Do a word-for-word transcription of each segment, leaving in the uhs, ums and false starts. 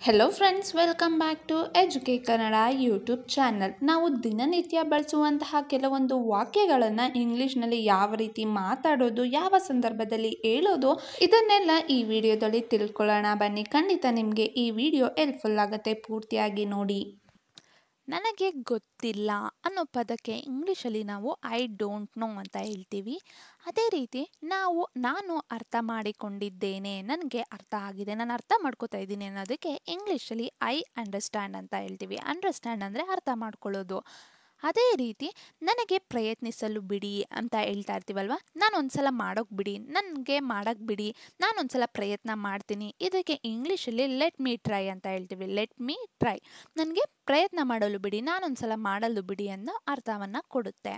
Hello friends, welcome back to ಎಜುಕೆ Kannada YouTube channel. ನಾವು ದಿನನಿತ್ಯ ಬಳಸುವಂತಹ ಕೆಲವೊಂದು ವಾಕ್ಯಗಳನ್ನು ಇಂಗ್ಲೀಷ್ನಲ್ಲಿ ಯಾವ ರೀತಿ ಮಾತಾಡೋದು, ಯಾವ ಸಂದರ್ಭದಲ್ಲಿ ಹೇಳೋದು, ಇದನ್ನೆಲ್ಲ ಈ ವಿಡಿಯೋದಲ್ಲಿ ತಿಳ್ಕೊಳ್ಳೋಣ ಬನ್ನಿ. ಖಂಡಿತ ನಿಮಗೆ ಈ ವಿಡಿಯೋ ಹೆಲ್ಪ್ಫುಲ್ ಆಗುತ್ತೆ, ಪೂರ್ತಿಯಾಗಿ ನೋಡಿ. ನನಗೆ ಗೊತ್ತಿಲ್ಲ ಅನ್ನೋ ಪದಕ್ಕೆ ಇಂಗ್ಲೀಷಲ್ಲಿ ನಾವು ಐ ಡೋಂಟ್ ನೋ ಅಂತ ಹೇಳ್ತೀವಿ. ಅದೇ ರೀತಿ ನಾವು ನಾನು ಅರ್ಥ ಮಾಡಿಕೊಂಡಿದ್ದೇನೆ, ನನಗೆ ಅರ್ಥ ಆಗಿದೆ, ನಾನು ಅರ್ಥ ಮಾಡ್ಕೋತಾ ಇದ್ದೀನಿ ಅನ್ನೋದಕ್ಕೆ ಇಂಗ್ಲೀಷಲ್ಲಿ ಐ ಅಂಡರ್ಸ್ಟ್ಯಾಂಡ್ ಅಂತ ಹೇಳ್ತೀವಿ. ಅಂಡರ್ಸ್ಟ್ಯಾಂಡ್ ಅಂದರೆ ಅರ್ಥ ಮಾಡ್ಕೊಳ್ಳೋದು. ಅದೇ ರೀತಿ ನನಗೆ ಪ್ರಯತ್ನಿಸಲು ಬಿಡಿ ಅಂತ ಹೇಳ್ತಾ ಇರ್ತೀವಲ್ವ, ನಾನು ಒಂದ್ಸಲ ಮಾಡೋಕ್ಕೆ ಬಿಡಿ, ನನಗೆ ಮಾಡೋಕ್ಕೆ ಬಿಡಿ, ನಾನು ಒಂದ್ಸಲ ಪ್ರಯತ್ನ ಮಾಡ್ತೀನಿ. ಇದಕ್ಕೆ ಇಂಗ್ಲೀಷಲ್ಲಿ ಲೆಟ್ ಮೀ ಟ್ರೈ ಅಂತ ಹೇಳ್ತೀವಿ. ಲೆಟ್ ಮೀ ಟ್ರೈ, ನನಗೆ ಪ್ರಯತ್ನ ಮಾಡಲು ಬಿಡಿ, ನಾನೊಂದ್ಸಲ ಮಾಡಲು ಬಿಡಿ ಅನ್ನೋ ಅರ್ಥವನ್ನು ಕೊಡುತ್ತೆ.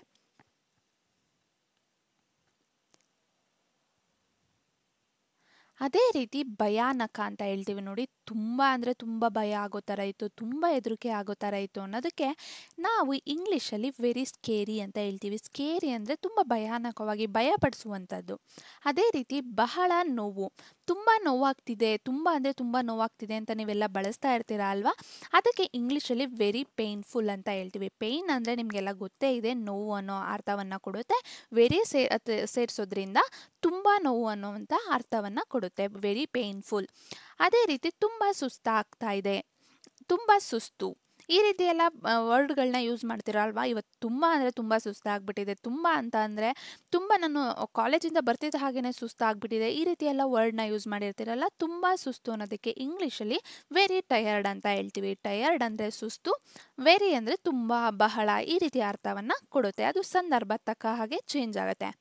ಅದೇ ರೀತಿ ಭಯಾನಕ ಅಂತ ಹೇಳ್ತೀವಿ ನೋಡಿ. ತುಂಬ ಅಂದರೆ ತುಂಬ ಭಯ ಆಗೋ ಥರ ಇತ್ತು, ತುಂಬ ಹೆದರಿಕೆ ಆಗೋ ಥರ ಇತ್ತು ಅನ್ನೋದಕ್ಕೆ ನಾವು ಇಂಗ್ಲೀಷಲ್ಲಿ ವೆರಿ ಸ್ಕೇರಿ ಅಂತ ಹೇಳ್ತೀವಿ. ಸ್ಕೇರಿ ಅಂದರೆ ತುಂಬ ಭಯಾನಕವಾಗಿ ಭಯಪಡಿಸುವಂಥದ್ದು. ಅದೇ ರೀತಿ ಬಹಳ ನೋವು, ತುಂಬ ನೋವಾಗ್ತಿದೆ, ತುಂಬ ಅಂದರೆ ತುಂಬ ನೋವಾಗ್ತಿದೆ ಅಂತ ನೀವೆಲ್ಲ ಬಳಸ್ತಾ ಇರ್ತೀರ ಅಲ್ವಾ, ಅದಕ್ಕೆ ಇಂಗ್ಲೀಷಲ್ಲಿ ವೆರಿ ಪೇಯ್ನ್ಫುಲ್ ಅಂತ ಹೇಳ್ತೀವಿ. ಪೇಯ್ನ್ ಅಂದರೆ ನಿಮಗೆಲ್ಲ ಗೊತ್ತೇ ಇದೆ, ನೋವು ಅನ್ನೋ ಅರ್ಥವನ್ನು ಕೊಡುತ್ತೆ. ವೆರಿ ಸೇ ಸೇರಿಸೋದ್ರಿಂದ ತುಂಬ ನೋವು ಅನ್ನೋವಂಥ ಅರ್ಥವನ್ನು ಕೊಡುತ್ತೆ, ವೆರಿ ಪೇಯ್ನ್ಫುಲ್. ಅದೇ ರೀತಿ ತುಂಬ ಸುಸ್ತಾಗ್ತಾ ಇದೆ, ತುಂಬ ಸುಸ್ತು, ಈ ರೀತಿ ಎಲ್ಲ ವರ್ಡ್ಗಳನ್ನ ಯೂಸ್ ಮಾಡ್ತೀರಲ್ವಾ. ಇವತ್ತು ತುಂಬ ಅಂದರೆ ತುಂಬ ಸುಸ್ತಾಗ್ಬಿಟ್ಟಿದೆ, ತುಂಬ ಅಂತ ಅಂದರೆ ತುಂಬ, ನಾನು ಕಾಲೇಜಿಂದ ಬರ್ತಿದ್ದ ಹಾಗೆಯೇ ಸುಸ್ತಾಗ್ಬಿಟ್ಟಿದೆ, ಈ ರೀತಿ ಎಲ್ಲ ವರ್ಡ್ನ ಯೂಸ್ ಮಾಡಿರ್ತೀರಲ್ಲ. ತುಂಬ ಸುಸ್ತು ಅನ್ನೋದಕ್ಕೆ ಇಂಗ್ಲೀಷಲ್ಲಿ ವೆರಿ ಟಯರ್ಡ್ ಅಂತ ಹೇಳ್ತೀವಿ. ಟಯರ್ಡ್ ಅಂದರೆ ಸುಸ್ತು, ವೆರಿ ಅಂದರೆ ತುಂಬ, ಬಹಳ, ಈ ರೀತಿ ಅರ್ಥವನ್ನು ಕೊಡುತ್ತೆ. ಅದು ಸಂದರ್ಭ ತಕ್ಕ ಹಾಗೆ ಚೇಂಜ್ ಆಗುತ್ತೆ.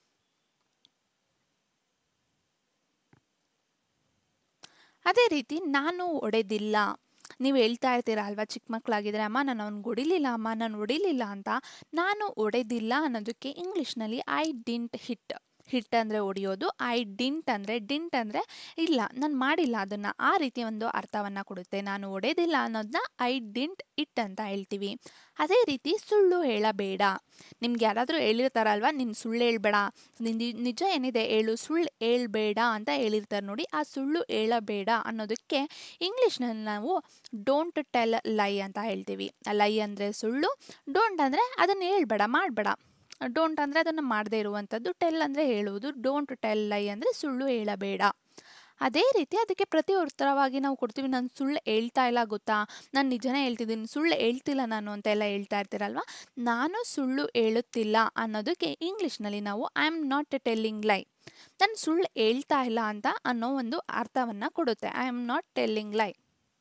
ಅದೇ ರೀತಿ ನಾನು ಒಡೆದಿಲ್ಲ, ನೀವು ಹೇಳ್ತಾ ಇರ್ತೀರ ಅಲ್ವಾ, ಚಿಕ್ಕ ಮಕ್ಕಳಾಗಿದ್ರೆ, ಅಮ್ಮ ನಾನು ಅವ್ನಿಗೆ ಹೊಡಿಲಿಲ್ಲ, ಅಮ್ಮ ನಾನು ಹೊಡಿಲಿಲ್ಲ ಅಂತ. ನಾನು ಒಡೆದಿಲ್ಲ ಅನ್ನೋದಕ್ಕೆ ಇಂಗ್ಲೀಷ್ನಲ್ಲಿ ಐ ಡಿಂಟ್ ಹಿಟ್. ಹಿಟ್ ಅಂದರೆ ಹೊಡೆಯೋದು, ಐ ಡಿಂಟ್ ಅಂದರೆ ಡಿಂಟ್ ಅಂದರೆ ಇಲ್ಲ, ನಾನು ಮಾಡಿಲ್ಲ ಅದನ್ನು, ಆ ರೀತಿ ಒಂದು ಅರ್ಥವನ್ನು ಕೊಡುತ್ತೆ. ನಾನು ಹೊಡೆದಿಲ್ಲ ಅನ್ನೋದನ್ನ ಐ ಡಿಂಟ್ ಇಟ್ ಅಂತ ಹೇಳ್ತೀವಿ. ಅದೇ ರೀತಿ ಸುಳ್ಳು ಹೇಳಬೇಡ. ನಿಮ್ಗೆ ಯಾರಾದರೂ ಹೇಳಿರ್ತಾರಲ್ವ, ನೀನು ಸುಳ್ಳು ಹೇಳ್ಬೇಡ, ನಿಂದು ನಿಜ ಏನಿದೆ ಹೇಳು, ಸುಳ್ಳು ಹೇಳ್ಬೇಡ ಅಂತ ಹೇಳಿರ್ತಾರೆ ನೋಡಿ. ಆ ಸುಳ್ಳು ಹೇಳಬೇಡ ಅನ್ನೋದಕ್ಕೆ ಇಂಗ್ಲೀಷ್ನಲ್ಲಿ ನಾವು ಡೋಂಟ್ ಟೆಲ್ ಲೈ ಅಂತ ಹೇಳ್ತೀವಿ. ಲೈ ಅಂದರೆ ಸುಳ್ಳು, ಡೋಂಟ್ ಅಂದರೆ ಅದನ್ನು ಹೇಳ್ಬೇಡ, ಮಾಡಬೇಡ. ಡೋಂಟ್ ಅಂದರೆ ಅದನ್ನು ಮಾಡದೇ ಇರುವಂಥದ್ದು, ಟೆಲ್ ಅಂದರೆ ಹೇಳುವುದು. ಡೋಂಟ್ ಟೆಲ್ ಲೈ ಅಂದರೆ ಸುಳ್ಳು ಹೇಳಬೇಡ. ಅದೇ ರೀತಿ ಅದಕ್ಕೆ ಪ್ರತಿ ಉತ್ತರವಾಗಿ ನಾವು ಕೊಡ್ತೀವಿ, ನಾನು ಸುಳ್ಳು ಹೇಳ್ತಾ ಇಲ್ಲ ಗೊತ್ತಾ, ನಾನು ನಿಜನೇ ಹೇಳ್ತಿದ್ದೀನಿ, ಸುಳ್ಳು ಹೇಳ್ತಿಲ್ಲ ನಾನು ಅಂತೆಲ್ಲ ಹೇಳ್ತಾ ಇರ್ತೀರಲ್ವ. ನಾನು ಸುಳ್ಳು ಹೇಳುತ್ತಿಲ್ಲ ಅನ್ನೋದಕ್ಕೆ ಇಂಗ್ಲೀಷ್ನಲ್ಲಿ ನಾವು ಐ ಆಮ್ ನಾಟ್ ಟೆಲ್ಲಿಂಗ್ ಲೈ, ನಾನು ಸುಳ್ಳು ಹೇಳ್ತಾ ಇಲ್ಲ ಅಂತ ಅನ್ನೋ ಒಂದು ಅರ್ಥವನ್ನು ಕೊಡುತ್ತೆ. ಐ ಆಮ್ ನಾಟ್ ಟೆಲ್ಲಿಂಗ್ ಲೈ.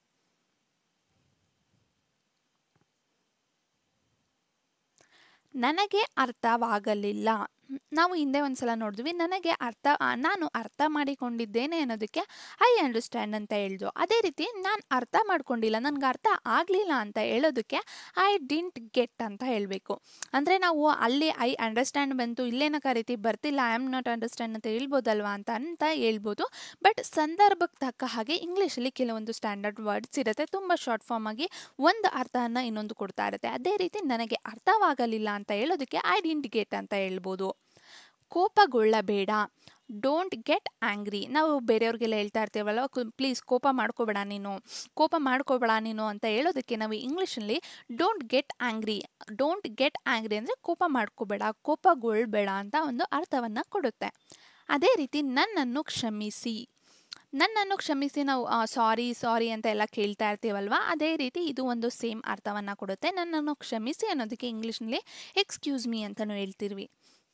ನನಗೆ ಅರ್ಥವಾಗಲಿಲ್ಲ, ನಾವು ಹಿಂದೆ ಒಂದ್ಸಲ ನೋಡಿದ್ವಿ. ನನಗೆ ಅರ್ಥ ನಾನು ಅರ್ಥ ಮಾಡಿಕೊಂಡಿದ್ದೇನೆ ಅನ್ನೋದಕ್ಕೆ ಐ ಅಂಡರ್ಸ್ಟ್ಯಾಂಡ್ ಅಂತ ಹೇಳ್ದು. ಅದೇ ರೀತಿ ನಾನು ಅರ್ಥ ಮಾಡ್ಕೊಂಡಿಲ್ಲ, ನನಗೆ ಅರ್ಥ ಆಗಲಿಲ್ಲ ಅಂತ ಹೇಳೋದಕ್ಕೆ ಐ ಡಿಂಟ್ ಗೆಟ್ ಅಂತ ಹೇಳಬೇಕು. ಅಂದರೆ ನಾವು ಅಲ್ಲಿ ಐ ಅಂಡರ್ಸ್ಟ್ಯಾಂಡ್ ಬಂತು, ಇಲ್ಲೇನಕ್ಕ ರೀತಿ ಬರ್ತಿಲ್ಲ, ಐ ಆಮ್ ನಾಟ್ ಅಂಡರ್ಸ್ಟ್ಯಾಂಡ್ ಅಂತ ಹೇಳ್ಬೋದಲ್ವಾ ಅಂತ ಅಂತ ಹೇಳ್ಬೋದು. ಬಟ್ ಸಂದರ್ಭಕ್ಕೆ ತಕ್ಕ ಹಾಗೆ ಇಂಗ್ಲೀಷಲ್ಲಿ ಕೆಲವೊಂದು ಸ್ಟ್ಯಾಂಡರ್ಡ್ ವರ್ಡ್ಸ್ ಇರುತ್ತೆ, ತುಂಬ ಶಾರ್ಟ್ ಫಾರ್ಮ್ ಆಗಿ ಒಂದು ಅರ್ಥವನ್ನು ಇನ್ನೊಂದು ಕೊಡ್ತಾ ಇರುತ್ತೆ. ಅದೇ ರೀತಿ ನನಗೆ ಅರ್ಥವಾಗಲಿಲ್ಲ ಅಂತ ಹೇಳೋದಕ್ಕೆ ಐ ಡಿಂಟ್ ಗೆಟ್ ಅಂತ ಹೇಳ್ಬೋದು. ಕೋಪಗೊಳ್ಳಬೇಡ, ಡೋಂಟ್ ಗೆಟ್ ಆ್ಯಂಗ್ರಿ. ನಾವು ಬೇರೆಯವ್ರಿಗೆಲ್ಲ ಹೇಳ್ತಾ ಇರ್ತೀವಲ್ಲ, ಪ್ಲೀಸ್ ಕೋಪ ಮಾಡ್ಕೋಬೇಡ ನೀನು, ಕೋಪ ಮಾಡ್ಕೋಬೇಡ ನೀನು ಅಂತ ಹೇಳೋದಕ್ಕೆ ನಾವು ಇಂಗ್ಲೀಷಲ್ಲಿ don't get angry. Don't get angry ಅಂದರೆ ಕೋಪ ಮಾಡ್ಕೋಬೇಡ, ಕೋಪಗೊಳ್ಳಬೇಡ ಅಂತ ಒಂದು ಅರ್ಥವನ್ನು ಕೊಡುತ್ತೆ. ಅದೇ ರೀತಿ ನನ್ನನ್ನು ಕ್ಷಮಿಸಿ, ನನ್ನನ್ನು ಕ್ಷಮಿಸಿ ನಾವು ಸಾರಿ ಸಾರಿ ಅಂತ ಎಲ್ಲ ಕೇಳ್ತಾ ಇರ್ತೀವಲ್ವ, ಅದೇ ರೀತಿ ಇದು ಒಂದು ಸೇಮ್ ಅರ್ಥವನ್ನು ಕೊಡುತ್ತೆ. ನನ್ನನ್ನು ಕ್ಷಮಿಸಿ ಅನ್ನೋದಕ್ಕೆ ಇಂಗ್ಲೀಷ್ನಲ್ಲಿ ಎಕ್ಸ್ಕ್ಯೂಸ್ ಮೀ ಅಂತಲೂ ಹೇಳ್ತಿರ್ವಿ.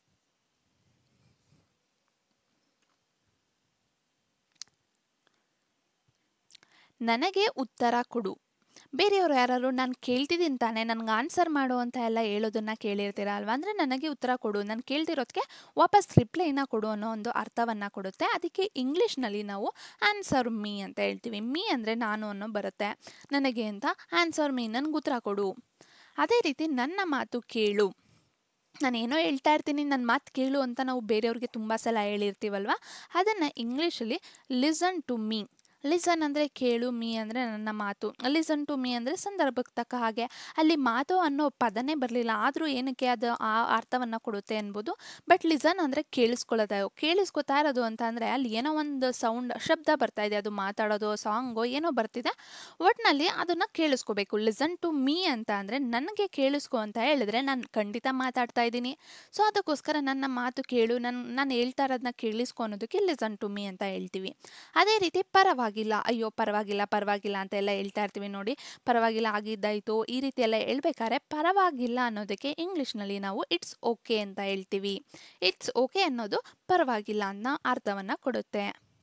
ನನಗೆ ಉತ್ತರ ಕೊಡು. ಬೇರೆಯವರು ಯಾರು ನಾನು ಕೇಳ್ತಿದ್ದೀನಿ ತಾನೆ, ನನಗೆ ಆನ್ಸರ್ ಮಾಡು ಅಂತ ಎಲ್ಲ ಹೇಳೋದನ್ನು ಕೇಳಿರ್ತೀರ ಅಲ್ವಾ. ಅಂದರೆ ನನಗೆ ಉತ್ತರ ಕೊಡು, ನಾನು ಕೇಳ್ತಿರೋದಕ್ಕೆ ವಾಪಸ್ ರಿಪ್ಲೈನ ಕೊಡು ಅನ್ನೋ ಒಂದು ಅರ್ಥವನ್ನು ಕೊಡುತ್ತೆ. ಅದಕ್ಕೆ ಇಂಗ್ಲೀಷ್ನಲ್ಲಿ ನಾವು ಆನ್ಸರ್ ಮೀ ಅಂತ ಹೇಳ್ತೀವಿ. ಮೀ ಅಂದರೆ ನಾನು ಅನ್ನೋ ಬರುತ್ತೆ, ನನಗೆ ಅಂತ ಆನ್ಸರ್ ಮೀ, ನನಗೆ ಉತ್ತರ ಕೊಡು. ಅದೇ ರೀತಿ ನನ್ನ ಮಾತು ಕೇಳು, ನಾನೇನೋ ಹೇಳ್ತಾ ಇರ್ತೀನಿ, ನನ್ನ ಮಾತು ಕೇಳು ಅಂತ ನಾವು ಬೇರೆಯವ್ರಿಗೆ ತುಂಬ ಸಲ ಹೇಳಿರ್ತೀವಲ್ವ, ಅದನ್ನು ಇಂಗ್ಲೀಷಲ್ಲಿ ಲಿಸನ್ ಟು ಮೀ ಲಿಸನ್ ಅಂದರೆ ಕೇಳು, ಮೀ ಅಂದರೆ ನನ್ನ ಮಾತು. ಲಿಸನ್ ಟು ಮೀ ಅಂದರೆ ಸಂದರ್ಭಕ್ಕೆ ತಕ್ಕ ಹಾಗೆ. ಅಲ್ಲಿ ಮಾತು ಅನ್ನೋ ಪದನೇ ಬರಲಿಲ್ಲ, ಆದರೂ ಏನಕ್ಕೆ ಅದು ಆ ಅರ್ಥವನ್ನು ಕೊಡುತ್ತೆ ಅನ್ಬೋದು. ಬಟ್ ಲಿಸನ್ ಅಂದರೆ ಕೇಳಿಸ್ಕೊಳ್ಳೋದು, ಕೇಳಿಸ್ಕೊತಾ ಇರೋದು ಅಂತ ಅಂದರೆ ಅಲ್ಲಿ ಏನೋ ಒಂದು ಸೌಂಡ್ ಶಬ್ದ ಬರ್ತಾ ಇದೆ, ಅದು ಮಾತಾಡೋದು ಸಾಂಗೋ ಏನೋ ಬರ್ತಿದೆ, ಒಟ್ಟಿನಲ್ಲಿ ಅದನ್ನು ಕೇಳಿಸ್ಕೋಬೇಕು. ಲಿಸನ್ ಟು ಮೀ ಅಂತ ಅಂದರೆ ನನಗೆ ಕೇಳಿಸ್ಕೊ ಅಂತ ಹೇಳಿದ್ರೆ ನಾನು ಖಂಡಿತ ಮಾತಾಡ್ತಾ ಇದ್ದೀನಿ, ಸೊ ಅದಕ್ಕೋಸ್ಕರ ನನ್ನ ಮಾತು ಕೇಳು, ನನ್ನ ನಾನು ಹೇಳ್ತಾ ಇರೋದನ್ನ ಕೇಳಿಸ್ಕೊ ಅನ್ನೋದಕ್ಕೆ ಲಿಸನ್ ಟು ಮೀ ಅಂತ ಹೇಳ್ತೀವಿ. ಅದೇ ರೀತಿ ಪರವಾಗಿಲ್ಲ, ಅಯ್ಯೋ ಪರವಾಗಿಲ್ಲ ಪರವಾಗಿಲ್ಲ ಅಂತ ಎಲ್ಲ ಹೇಳ್ತಾ ಇರ್ತೀವಿ ನೋಡಿ, ಪರವಾಗಿಲ್ಲ ಆಗಿದ್ದಾಯಿತು ಈ ರೀತಿ ಎಲ್ಲ ಹೇಳ್ಬೇಕಾದ್ರೆ ಪರವಾಗಿಲ್ಲ ಅನ್ನೋದಕ್ಕೆ ಇಂಗ್ಲೀಷ್ನಲ್ಲಿ ನಾವು ಇಟ್ಸ್ ಓಕೆ ಅಂತ ಹೇಳ್ತೀವಿ. ಇಟ್ಸ್ ಓಕೆ ಅನ್ನೋದು ಪರವಾಗಿಲ್ಲ ಅನ್ನೋ ಅರ್ಥವನ್ನು ಕೊಡುತ್ತೆ.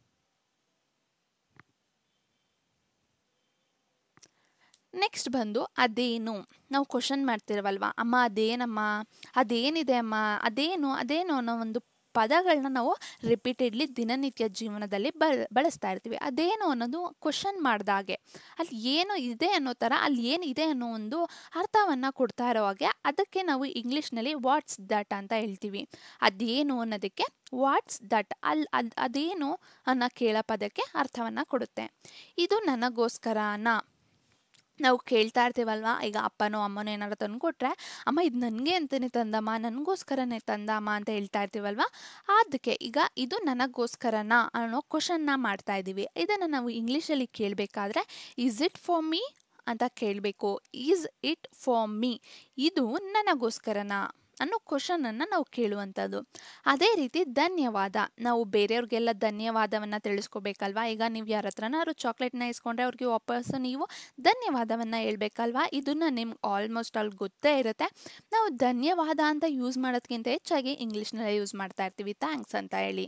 ನೆಕ್ಸ್ಟ್ ಬಂದು ಅದೇನು. ನಾವು ಕ್ವಶನ್ ಮಾಡ್ತಿರವಲ್ವ, ಅಮ್ಮ ಅದೇನಮ್ಮ, ಅದೇನಿದೆ ಅಮ್ಮ, ಅದೇನು ಅದೇನು ಅನ್ನೋ ಒಂದು ಪದಗಳನ್ನ ನಾವು ರಿಪೀಟೆಡ್ಲಿ ದಿನನಿತ್ಯ ಜೀವನದಲ್ಲಿ ಬಳ ಬಳಸ್ತಾ ಇರ್ತೀವಿ. ಅದೇನು ಅನ್ನೋದು ಕ್ವಶನ್ ಮಾಡಿದಾಗೆ ಅಲ್ಲಿ ಏನು ಇದೆ ಅನ್ನೋ ಥರ ಅಲ್ಲಿ ಏನಿದೆ ಅನ್ನೋ ಒಂದು ಅರ್ಥವನ್ನು ಕೊಡ್ತಾ ಇರೋ ಹಾಗೆ ಅದಕ್ಕೆ ನಾವು ಇಂಗ್ಲೀಷ್ನಲ್ಲಿ ವಾಟ್ಸ್ ದಟ್ ಅಂತ ಹೇಳ್ತೀವಿ. ಅದೇನು ಅನ್ನೋದಕ್ಕೆ ವಾಟ್ಸ್ ದಟ್, ಅಲ್ಲಿ ಅದು ಅದೇನು ಅನ್ನೋ ಕೇಳೋ ಪದಕ್ಕೆ ಅರ್ಥವನ್ನು ಕೊಡುತ್ತೆ. ಇದು ನನಗೋಸ್ಕರನ ನಾವು ಕೇಳ್ತಾ ಇರ್ತೀವಲ್ವ, ಈಗ ಅಪ್ಪನೋ ಅಮ್ಮನೋ ಏನಾರು ತಂದು ಕೊಟ್ಟರೆ ಅಮ್ಮ ಇದು ನನಗೆ ಅಂತಲೇ ತಂದಮ್ಮ, ನನಗೋಸ್ಕರನೇ ತಂದಮ್ಮ ಅಂತ ಹೇಳ್ತಾ ಇರ್ತೀವಲ್ವ, ಅದಕ್ಕೆ ಈಗ ಇದು ನನಗೋಸ್ಕರನಾ ಅನ್ನೋ ಕ್ವಶನ್ನ ಮಾಡ್ತಾ ಇದ್ದೀವಿ. ಇದನ್ನು ನಾವು ಇಂಗ್ಲೀಷಲ್ಲಿ ಕೇಳಬೇಕಾದ್ರೆ ಈಸ್ ಇಟ್ ಫಾರ್ ಮೀ ಅಂತ ಕೇಳಬೇಕು. ಈಸ್ ಇಟ್ ಫಾರ್ ಮೀ, ಇದು ನನಗೋಸ್ಕರನಾ ಅನ್ನೋ ಕ್ವಶನನ್ನು ನಾವು ಕೇಳುವಂಥದ್ದು. ಅದೇ ರೀತಿ ಧನ್ಯವಾದ, ನಾವು ಬೇರೆಯವ್ರಿಗೆಲ್ಲ ಧನ್ಯವಾದವನ್ನು ತಿಳಿಸ್ಕೋಬೇಕಲ್ವಾ. ಈಗ ನೀವು ಯಾರ ಹತ್ರನಾದ್ರು ಚಾಕ್ಲೇಟ್ನ ಇಸ್ಕೊಂಡ್ರೆ ಅವ್ರಿಗೆ ವಾಪಸ್ಸು ನೀವು ಧನ್ಯವಾದವನ್ನು ಹೇಳ್ಬೇಕಲ್ವಾ. ಇದನ್ನು ನಿಮ್ಗೆ ಆಲ್ಮೋಸ್ಟ್ ಅಲ್ಲಿ ಗೊತ್ತೇ ಇರುತ್ತೆ. ನಾವು ಧನ್ಯವಾದ ಅಂತ ಯೂಸ್ ಮಾಡೋದಕ್ಕಿಂತ ಹೆಚ್ಚಾಗಿ ಇಂಗ್ಲೀಷ್ನಲ್ಲೇ ಯೂಸ್ ಮಾಡ್ತಾ ಇರ್ತೀವಿ, ಥ್ಯಾಂಕ್ಸ್ ಅಂತ ಹೇಳಿ.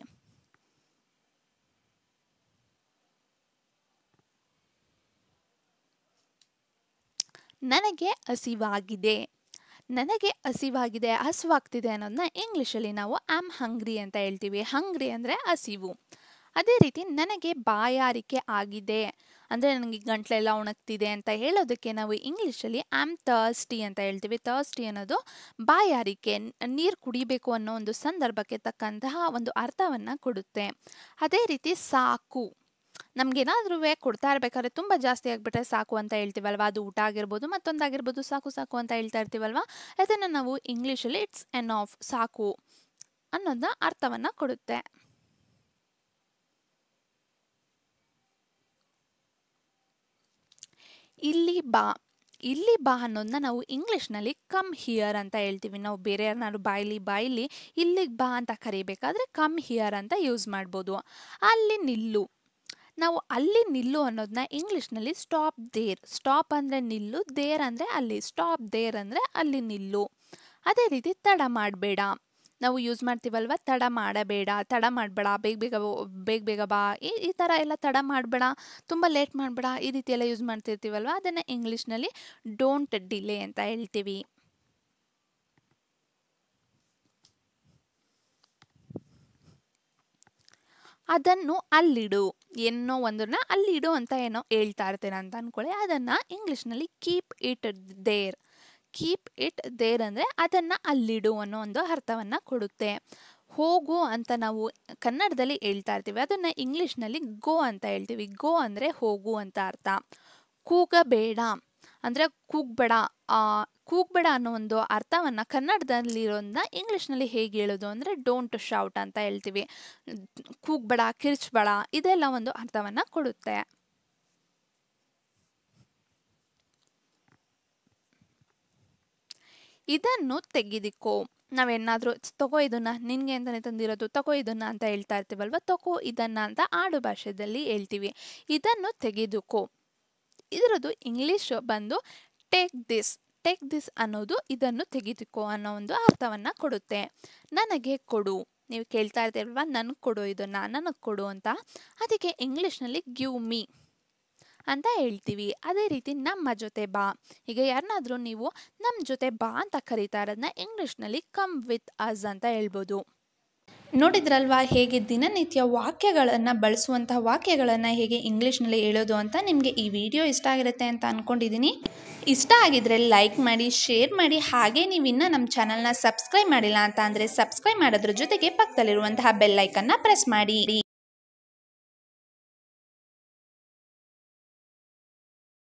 ನನಗೆ ಹಸಿವಾಗಿದೆ, ನನಗೆ ಹಸಿವಾಗಿದೆ ಹಸಿವಾಗ್ತಿದೆ ಅನ್ನೋದನ್ನ ಇಂಗ್ಲೀಷಲ್ಲಿ ನಾವು ಆಮ್ ಹಂಗ್ರಿ ಅಂತ ಹೇಳ್ತೀವಿ. ಹಂಗ್ರಿ ಅಂದರೆ ಹಸಿವು. ಅದೇ ರೀತಿ ನನಗೆ ಬಾಯಾರಿಕೆ ಆಗಿದೆ ಅಂದರೆ ನನಗೆ ಗಂಟ್ಲೆಲ್ಲ ಒಣಗ್ತಿದೆ ಅಂತ ಹೇಳೋದಕ್ಕೆ ನಾವು ಇಂಗ್ಲೀಷಲ್ಲಿ ಆಮ್ ಥರ್ಸ್ಟಿ ಅಂತ ಹೇಳ್ತೀವಿ. ಥರ್ಸ್ಟಿ ಅನ್ನೋದು ಬಾಯಾರಿಕೆ, ನೀರು ಕುಡಿಬೇಕು ಅನ್ನೋ ಒಂದು ಸಂದರ್ಭಕ್ಕೆ ತಕ್ಕಂತಹ ಒಂದು ಅರ್ಥವನ್ನು ಕೊಡುತ್ತೆ. ಅದೇ ರೀತಿ ಸಾಕು, ನಮಗೇನಾದ್ರೂ ಕೊಡ್ತಾ ಇರಬೇಕಾದ್ರೆ ತುಂಬ ಜಾಸ್ತಿ ಆಗಿಬಿಟ್ರೆ ಸಾಕು ಅಂತ ಹೇಳ್ತೀವಲ್ವ, ಅದು ಊಟ ಆಗಿರ್ಬೋದು ಮತ್ತೊಂದಾಗಿರ್ಬೋದು, ಸಾಕು ಸಾಕು ಅಂತ ಹೇಳ್ತಾ ಇರ್ತೀವಲ್ವ, ಅದನ್ನು ನಾವು ಇಂಗ್ಲೀಷಲ್ಲಿ ಇಟ್ಸ್ ಎನ್ ಆಫ್, ಸಾಕು ಅನ್ನೋದನ್ನ ಅರ್ಥವನ್ನು ಕೊಡುತ್ತೆ. ಇಲ್ಲಿ ಬಾ, ಇಲ್ಲಿ ಬಾ ಅನ್ನೋದನ್ನ ನಾವು ಇಂಗ್ಲೀಷ್ನಲ್ಲಿ ಕಮ್ ಹಿಯರ್ ಅಂತ ಹೇಳ್ತೀವಿ. ನಾವು ಬೇರೆ ಯಾರನ್ನಾರು ಬಾಯ್ಲಿ ಬಾಯ್ಲಿ ಇಲ್ಲಿಗೆ ಬಾ ಅಂತ ಕರಿಬೇಕಾದ್ರೆ ಕಮ್ ಹಿಯರ್ ಅಂತ ಯೂಸ್ ಮಾಡ್ಬೋದು. ಅಲ್ಲಿ ನಿಲ್ಲು, ನಾವು ಅಲ್ಲಿ ನಿಲ್ಲು ಅನ್ನೋದನ್ನ ಇಂಗ್ಲೀಷ್ನಲ್ಲಿ ಸ್ಟಾಪ್ ದೇರ್. ಸ್ಟಾಪ್ ಅಂದರೆ ನಿಲ್ಲು, ದೇರ್ ಅಂದರೆ ಅಲ್ಲಿ, ಸ್ಟಾಪ್ ದೇರ್ ಅಂದರೆ ಅಲ್ಲಿ ನಿಲ್ಲು. ಅದೇ ರೀತಿ ತಡ ಮಾಡಬೇಡ, ನಾವು ಯೂಸ್ ಮಾಡ್ತೀವಲ್ವ, ತಡ ಮಾಡಬೇಡ, ತಡ ಮಾಡಬೇಡ, ಬೇಗ ಬೇಗ ಬೇಗ ಬೇಗ ಬಾ, ಈ ಈ ಥರ ಎಲ್ಲ ತಡ ಮಾಡಬೇಡ, ತುಂಬ ಲೇಟ್ ಮಾಡಬೇಡ, ಈ ರೀತಿ ಎಲ್ಲ ಯೂಸ್ ಮಾಡ್ತಿರ್ತೀವಲ್ವ, ಅದನ್ನು ಇಂಗ್ಲೀಷ್ನಲ್ಲಿ ಡೋಂಟ್ ಡಿಲೇ ಅಂತ ಹೇಳ್ತೀವಿ. ಅದನ್ನು ಅಲ್ಲಿಡು, ಏನೋ ಒಂದನ್ನ ಅಲ್ಲಿಡು ಅಂತ ಏನೋ ಹೇಳ್ತಾ ಇರ್ತೇನೆ ಅಂತ ಅಂದ್ಕೊಳ್ಳಿ, ಅದನ್ನು ಇಂಗ್ಲೀಷ್ನಲ್ಲಿ keep it there. Keep it there ಅಂದರೆ ಅದನ್ನು ಅಲ್ಲಿಡು ಅನ್ನೋ ಒಂದು ಅರ್ಥವನ್ನು ಕೊಡುತ್ತೆ. ಹೋಗು ಅಂತ ನಾವು ಕನ್ನಡದಲ್ಲಿ ಹೇಳ್ತಾ ಇರ್ತೀವಿ, ಅದನ್ನು ಇಂಗ್ಲೀಷ್ನಲ್ಲಿ ಗೋ ಅಂತ ಹೇಳ್ತೀವಿ. ಗೋ ಅಂದರೆ ಹೋಗು ಅಂತ ಅರ್ಥ. ಕೂಗಬೇಡ ಅಂದರೆ ಕೂಗ್ಬೇಡ, ಕೂಗ್ಬೇಡ ಅನ್ನೋ ಒಂದು ಅರ್ಥವನ್ನು ಕನ್ನಡದಲ್ಲಿರೋದನ್ನ ಇಂಗ್ಲೀಷ್ನಲ್ಲಿ ಹೇಗೆ ಹೇಳೋದು ಅಂದರೆ ಡೋಂಟ್ ಶೌಟ್ ಅಂತ ಹೇಳ್ತೀವಿ. ಕೂಗ್ಬೇಡ, ಕಿರ್ಚ್ಬೇಡ, ಇದೆಲ್ಲ ಒಂದು ಅರ್ಥವನ್ನು ಕೊಡುತ್ತೆ. ಇದನ್ನು ತೆಗೆದಿಕೋ, ನಾವೇನಾದರೂ ತಗೋ ಇದನ್ನ, ನಿನಗೆ ಅಂತಲೇ ತಂದಿರೋದು, ತಗೋ ಇದನ್ನ ಅಂತ ಹೇಳ್ತಾ ಇರ್ತೀವಲ್ವ, ತಗೋ ಇದನ್ನ ಅಂತ ಆಡು ಭಾಷೆಯಲ್ಲಿ ಹೇಳ್ತೀವಿ. ಇದನ್ನು ತೆಗೆದುಕೋ, ಇದರದ್ದು ಇಂಗ್ಲೀಷ್ ಬಂದು ಟೇಕ್ ದಿಸ್. ಟೇಕ್ ದಿಸ್ ಅನ್ನೋದು ಇದನ್ನು ತೆಗೆದುಕೋ ಅನ್ನೋ ಒಂದು ಅರ್ಥವನ್ನು ಕೊಡುತ್ತೆ. ನನಗೆ ಕೊಡು, ನೀವು ಕೇಳ್ತಾ ಇರ್ತೀರಲ್ವ, ನನಗೆ ಕೊಡು ಇದನ್ನು, ನನಗೆ ಕೊಡು ಅಂತ, ಅದಕ್ಕೆ ಇಂಗ್ಲೀಷ್ನಲ್ಲಿ ಗಿವ್ ಮೀ ಅಂತ ಹೇಳ್ತೀವಿ. ಅದೇ ರೀತಿ ನಮ್ಮ ಜೊತೆ ಬಾ, ಈಗ ಯಾರನ್ನಾದರೂ ನೀವು ನಮ್ಮ ಜೊತೆ ಬಾ ಅಂತ ಕರೀತಾ ಇರೋದನ್ನ ಇಂಗ್ಲೀಷ್ನಲ್ಲಿ ಕಮ್ ವಿತ್ ಅಸ್ ಅಂತ ಹೇಳ್ಬೋದು. ನೋಡಿದ್ರಲ್ವಾ ಹೇಗೆ ದಿನನಿತ್ಯ ವಾಕ್ಯಗಳನ್ನು ಬಳಸುವಂತಹ ವಾಕ್ಯಗಳನ್ನು ಹೇಗೆ ಇಂಗ್ಲೀಷ್ನಲ್ಲಿ ಹೇಳೋದು ಅಂತ. ನಿಮಗೆ ಈ ವಿಡಿಯೋ ಇಷ್ಟ ಆಗಿರುತ್ತೆ ಅಂತ ಅಂದ್ಕೊಂಡಿದ್ದೀನಿ. ಇಷ್ಟ ಆಗಿದ್ರೆ ಲೈಕ್ ಮಾಡಿ, ಶೇರ್ ಮಾಡಿ, ಹಾಗೆ ನೀವು ಇನ್ನೂ ನಮ್ಮ ಚಾನಲ್ನ ಸಬ್ಸ್ಕ್ರೈಬ್ ಮಾಡಿಲ್ಲ ಅಂತ ಅಂದರೆ ಸಬ್ಸ್ಕ್ರೈಬ್ ಮಾಡೋದ್ರ ಜೊತೆಗೆ ಪಕ್ಕದಲ್ಲಿರುವಂತಹ ಬೆಲ್ ಐಕನ್ನ ಪ್ರೆಸ್ ಮಾಡಿ.